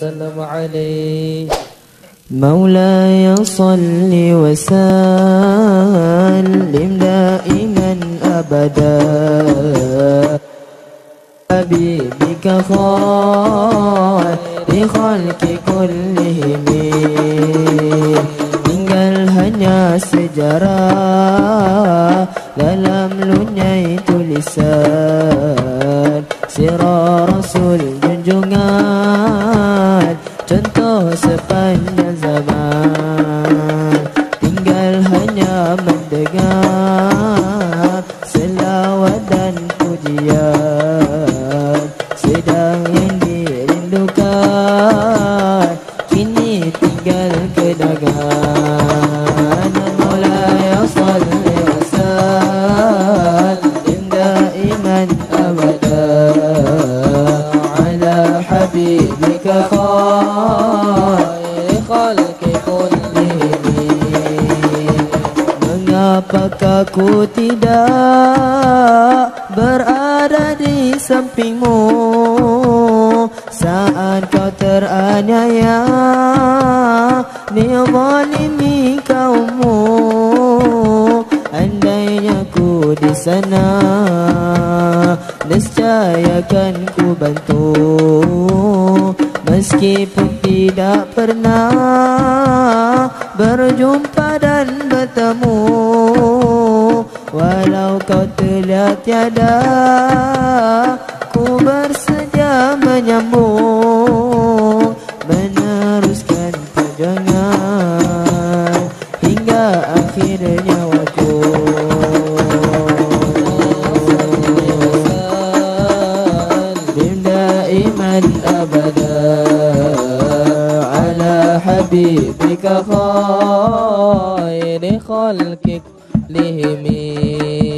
وسلم عليه. مولاي صل وسلم دائما أبدا حبيبك خير خلق كلهم. Tinggal hanya sejarah dalam lunyai tulisan sirah Rasul junjungan, contoh sepanjang zaman. Tinggal hanya mendengar selawat dan pujian, sedang yang dirindukan kini tinggal kenangan. Maulaya salli wa sallim daiman abada ala habibika khairi khalqi kullihim. Mengapakah ku tidak berada di sampingmu saat kau teraniaya dizalimi kaummu. Andainya ku di sana, nescaya kan ku bantu, meskipun tidak pernah berjumpa dan bertemu. Walau kau telah tiada, ku bersedia menyambung, meneruskan perjuangan hingga akhir nyawaku. Daiman abada ala habibika khairi khalqi kullihim.